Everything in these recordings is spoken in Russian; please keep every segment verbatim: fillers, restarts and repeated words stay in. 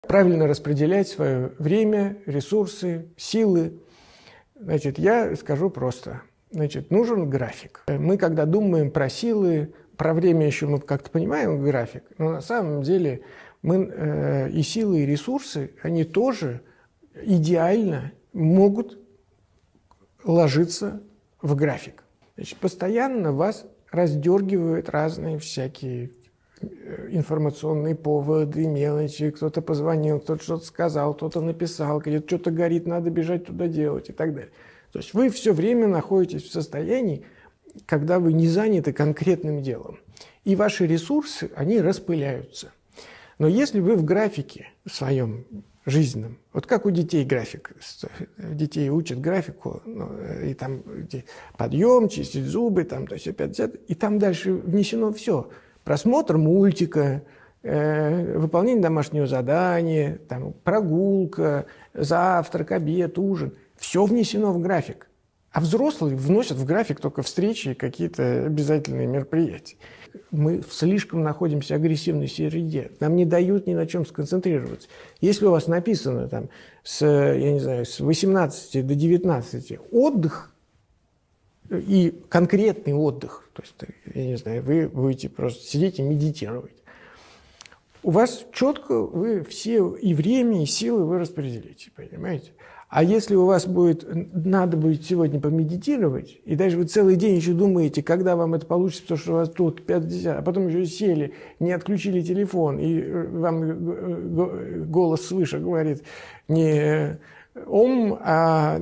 Правильно распределять свое время, ресурсы, силы. Значит, я скажу просто. Значит, нужен график. Мы, когда думаем про силы, про время еще мы как-то понимаем график, но на самом деле мы, э, и силы, и ресурсы, они тоже идеально могут ложиться в график. Значит, постоянно вас раздергивают разные всякие информационные поводы, мелочи. Кто-то позвонил, кто-то что-то сказал, кто-то написал, где-то что-то горит, надо бежать туда делать и так далее. То есть вы все время находитесь в состоянии, когда вы не заняты конкретным делом. И ваши ресурсы, они распыляются. Но если вы в графике своем жизненном, вот как у детей график, детей учат графику, ну, и там подъем, чистить зубы, там, то есть опять, и там дальше внесено все. Просмотр мультика, э, выполнение домашнего задания, там, прогулка, завтрак, обед, ужин. Все внесено в график. А взрослые вносят в график только встречи и какие-то обязательные мероприятия. Мы слишком находимся в агрессивной среде. Нам не дают ни на чем сконцентрироваться. Если у вас написано там, с, я не знаю, с восемнадцати до девятнадцати отдых, и конкретный отдых, то есть, я не знаю, вы будете просто сидеть и медитировать. У вас четко вы все и время, и силы вы распределите, понимаете? А если у вас будет, надо будет сегодня помедитировать, и даже вы целый день еще думаете, когда вам это получится, потому что у вас тут пятьдесят, а потом еще сели, не отключили телефон, и вам голос свыше говорит не «ом», а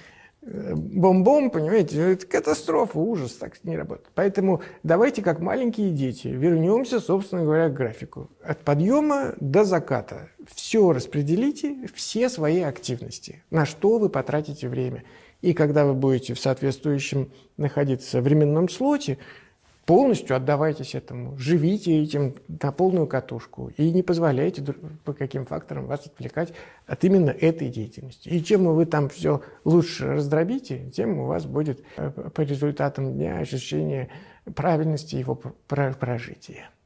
бом-бом, понимаете, это катастрофа, ужас, так не работает. Поэтому давайте, как маленькие дети, вернемся, собственно говоря, к графику. От подъема до заката. Все распределите, все свои активности, на что вы потратите время. И когда вы будете в соответствующем находиться временном слоте, полностью отдавайтесь этому, живите этим на полную катушку и не позволяйте по каким факторам вас отвлекать от именно этой деятельности. И чем вы там все лучше раздробите, тем у вас будет по результатам дня ощущение правильности его прожития.